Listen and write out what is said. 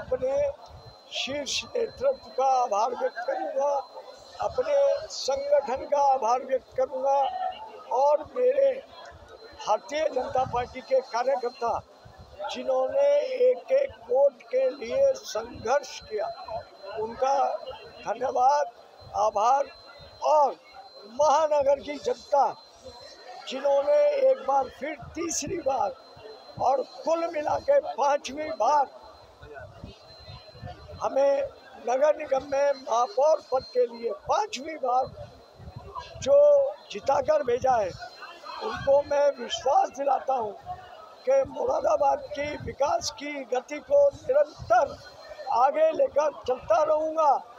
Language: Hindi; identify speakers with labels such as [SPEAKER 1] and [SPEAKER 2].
[SPEAKER 1] अपने शीर्ष नेतृत्व का आभार व्यक्त करूंगा, अपने संगठन का आभार व्यक्त करूंगा और मेरे भारतीय जनता पार्टी के कार्यकर्ता जिन्होंने एक एक वोट के लिए संघर्ष किया, उनका धन्यवाद, आभार। और महानगर की जनता जिन्होंने एक बार फिर तीसरी बार और कुल मिला के 5वीं बार हमें नगर निगम में महापौर पद के लिए 5वीं बार जो जिताकर भेजा है, उनको मैं विश्वास दिलाता हूं कि मुरादाबाद की विकास की गति को निरंतर आगे लेकर चलता रहूंगा।